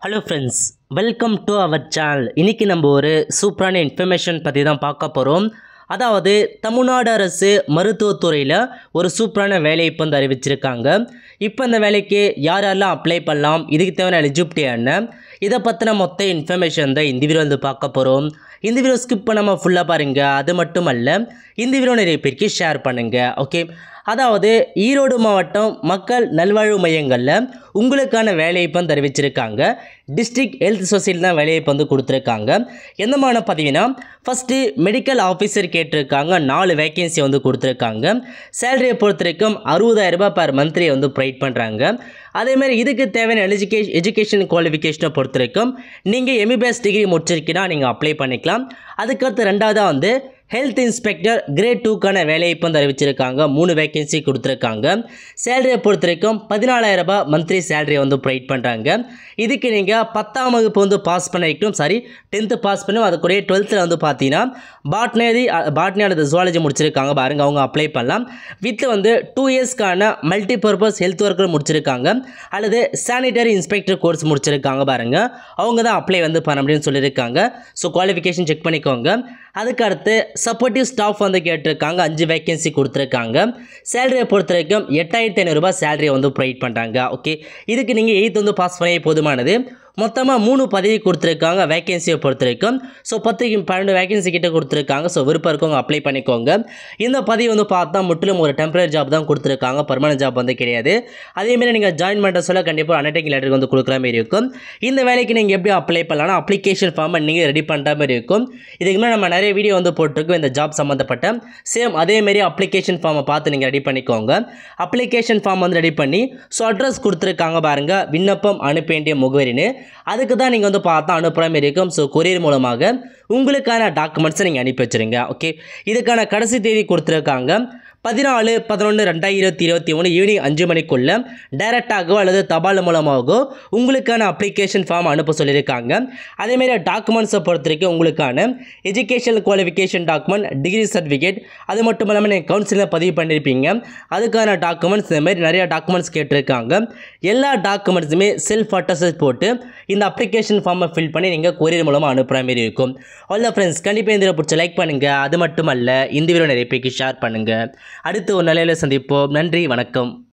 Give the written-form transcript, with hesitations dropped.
Hello friends, welcome to our channel. இன்றைக்கி நம்ம ஒரு சூப்பரான இன்ஃபர்மேஷன் பற்றி தான் பார்க்க போகிறோம். அதாவது தமிழ்நாடு அரசு மருத்துவத்துறையில் ஒரு சூப்பரான வேலையை இப்போ வந்து அறிவிச்சிருக்காங்க. இப்போ இந்த வேலைக்கு யாரெல்லாம் அப்ளை பண்ணலாம், இதுக்கு தேவையான எலிஜிபிலிட்டி என்ன, இதை பற்றின மொத்த இன்ஃபர்மேஷன் தான் இந்த வீடியோ வந்து பார்க்க போகிறோம். இந்த வீடியோ ஸ்கிப் பண்ணாமல் ஃபுல்லாக பாருங்கள். அது மட்டும் அல்ல, இந்த வீடியோ நிறைய பேருக்கு ஷேர் பண்ணுங்கள். ஓகே, அதாவது ஈரோடு மாவட்டம் மக்கள் நல்வாழ்வு மையங்களில் உங்களுக்கான வேலைவாய்ப்பு வந்து அறிவிச்சிருக்காங்க. டிஸ்ட்ரிக்ட் ஹெல்த் சொசைட்டி தான் வேலைவாய்ப்பு வந்து கொடுத்துருக்காங்க. எந்த மாதிரி பார்த்தீங்கன்னா, ஃபஸ்ட்டு மெடிக்கல் ஆஃபீஸர் கேட்டிருக்காங்க. 4 வேகன்சி வந்து கொடுத்துருக்காங்க. சேலரியை பொறுத்த வரைக்கும் 60,000 ரூபாய் பர் மந்த்லி வந்து ப்ரொவைட் பண்ணுறாங்க. அதேமாதிரி இதுக்கு தேவையான எஜுகேஷன் குவாலிஃபிகேஷனை பொறுத்த வரைக்கும் நீங்கள் எம்பிபிஎஸ் டிகிரி முடிச்சிருக்கீங்கன்னா நீங்கள் அப்ளை பண்ணிக்கலாம். அதுக்கடுத்து ரெண்டாவதாக வந்து ஹெல்த் இன்ஸ்பெக்டர் கிரேட் 2க்கான வேலைவாய்ப்பு வந்து அறிவிச்சிருக்காங்க. 3 வேகன்சி கொடுத்துருக்காங்க. சேலரியை பொறுத்த வரைக்கும் 14,000 ரூபாய் மந்த்லி சேலரியை வந்து ப்ரொவைட் பண்ணுறாங்க. இதுக்கு நீங்கள் 10ஆம் வகுப்பு வந்து பாஸ் பண்ணிக்கணும், 10th பாஸ் பண்ணணும். அது கூட 12th வந்து பார்த்தீங்கன்னா பாட்னி அல்லது ஜுவாலஜி முடிச்சிருக்காங்க பாருங்கள், அவங்க அப்ளை பண்ணலாம். வீட்டில் வந்து 2 இயர்ஸ்க்கான மல்டிபர்பஸ் ஹெல்த் ஒர்க்கர் முடிச்சிருக்காங்க அல்லது சானிடரி இன்ஸ்பெக்டர் கோர்ஸ் முடிச்சிருக்காங்க பாருங்கள், அவங்க தான் அப்ளை வந்து பண்ண முடியும்னு சொல்லியிருக்காங்க. ஸோ குவாலிஃபிகேஷன் செக் பண்ணிக்கோங்க. அதுக்கு அடுத்து சப்போர்ட்டிவ் ஸ்டாஃப் வந்து கேட்டிருக்காங்க. 5 வேகன்சி கொடுத்துருக்காங்க. சேலரியை பொறுத்த வரைக்கும் 8,500 ரூபாய் சேலரியை வந்து ப்ரொவைட் பண்ணுறாங்க. ஓகே, இதுக்கு நீங்கள் 8th வந்து பாஸ் பண்ணி போதுமானது. மொத்தமாக 3 பதவி கொடுத்துருக்காங்க வேகன்சியை பொறுத்த வரைக்கும். ஸோ 12 வேகன்சி கிட்ட கொடுத்துருக்காங்க. ஸோ விருப்பம் இருக்கவங்க அப்ளை பண்ணிக்கோங்க. இந்த பதவி வந்து பார்த்தா முற்றிலும் ஒரு டெம்பரரி ஜாப் தான் கொடுத்துருக்காங்க, பர்மனன்ட் ஜாப் வந்து கிடையாது. அதேமாதிரி நீங்கள் ஜாயின் பண்ணுற சொல்ல கண்டிப்பாக அண்டர்டேக்கிங் லெட்டர் வந்து கொடுக்குற மாதிரி இருக்கும். இந்த வேலைக்கு நீங்கள் எப்படி அப்ளை பண்ணலாம்னா, அப்ளிகேஷன் ஃபார்மை நீங்கள் ரெடி பண்ணுற மாதிரி இருக்கும். இதுக்கு மேலே நம்ம நிறைய வீடியோ வந்து போட்டிருக்கோம் இந்த ஜாப் சம்மந்தப்பட்ட. சேம் அதேமாரி அப்ளிகேஷன் ஃபார்மை பார்த்து நீங்கள் ரெடி பண்ணிக்கோங்க. அப்ளிகேஷன் ஃபார்ம் வந்து ரெடி பண்ணி ஸோ அட்ரஸ் கொடுத்துருக்காங்க பாருங்கள், விண்ணப்பம் அனுப்ப வேண்டிய முகவரின்னு. அதுக்கு தான் நீங்கள் வந்து பார்த்தா அனுப்புகிற மாதிரி இருக்கும். ஸோ கொரியர் மூலமாக உங்களுக்கான டாக்குமெண்ட்ஸை நீங்கள் அனுப்பி வச்சுருங்க. ஓகே, இதுக்கான கடைசி தேதி கொடுத்துருக்காங்க 14/11/2021 ஈவினிங் 5 மணிக்குள்ளே டைரெக்டாகவோ அல்லது தபால் மூலமாகவோ உங்களுக்கான அப்ளிகேஷன் ஃபார்ம் அனுப்ப சொல்லியிருக்காங்க. அதேமாரி டாக்குமெண்ட்ஸை பொறுத்த வரைக்கும் உங்களுக்கான education qualification document, degree certificate, அது மட்டும் இல்லாமல் நீங்கள் கவுன்சிலில் பதிவு பண்ணியிருப்பீங்க, அதுக்கான டாக்குமெண்ட்ஸ், இந்த மாதிரி நிறையா டாக்குமெண்ட்ஸ் கேட்டிருக்காங்க. எல்லா டாக்குமெண்ட்ஸுமே செல்ஃப் அட்டஸ்ட் போட்டு இந்த அப்ளிகேஷன் ஃபார்மை ஃபில் பண்ணி நீங்கள் கொரியர் மூலமாக அனுப்புகிற மாதிரி இருக்கும். அவ்வளோ ஃப்ரெண்ட்ஸ், கண்டிப்பாக இந்த பிடிச்ச லைக் பண்ணுங்கள். அது மட்டும் அல்ல, இந்த வீடியோ நிறைய பேருக்கு ஷேர் பண்ணுங்கள். அடுத்து ஒரு நிலையில் சந்திப்போம். நன்றி, வணக்கம்.